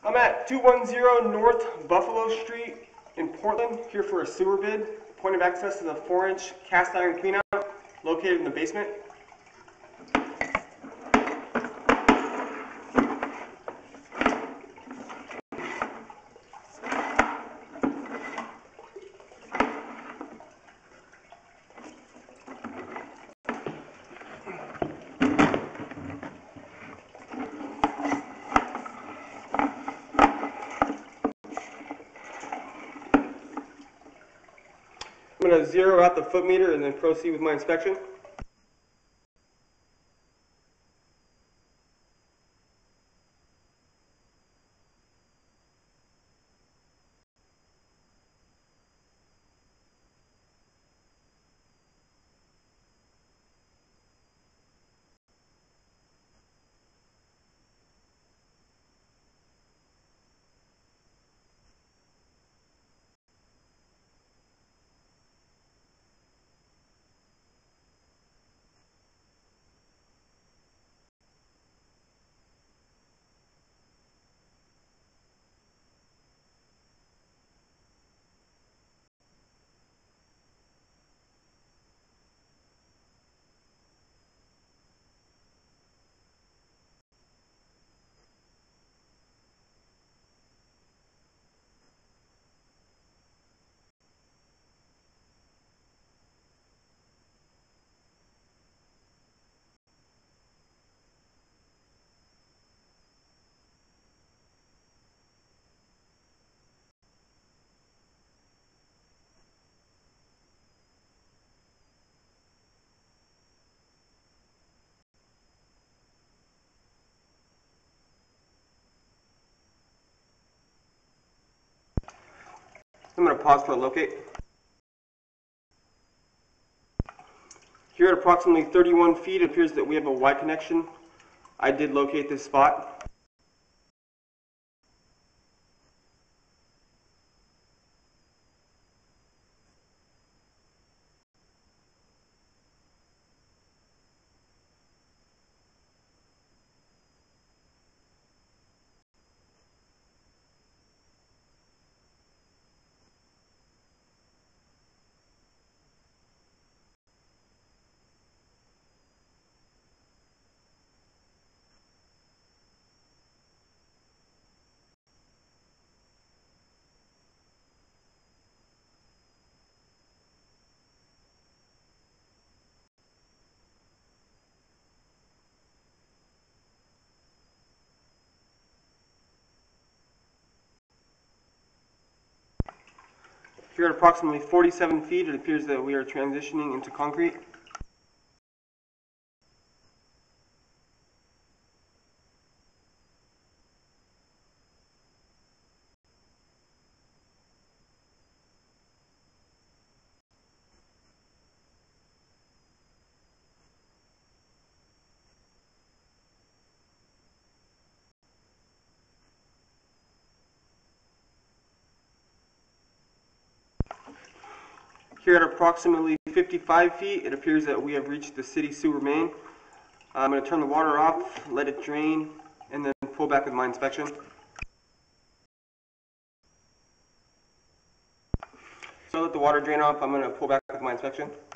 I'm at 210 North Buffalo Street in Portland, here for a sewer bid. Point of access is a 4-inch cast iron cleanout located in the basement. I'm going to zero out the foot meter and then proceed with my inspection. I'm going to pause for a locate. Here at approximately 31 feet, it appears that we have a Y connection. I did locate this spot. Here at approximately 47 feet, it appears that we are transitioning into concrete. Here at approximately 55 feet, it appears that we have reached the city sewer main. I'm going to turn the water off, let it drain, and then pull back with my inspection. So let the water drain off, I'm going to pull back with my inspection.